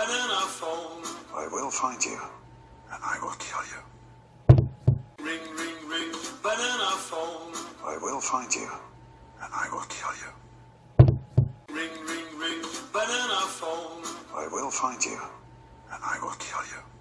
banana phone. I will find you, and I will kill you. Ring, ring, ring, banana phone. I will find you, and I will kill you. Ring, ring, ring, banana phone. I will find you, and I will kill you.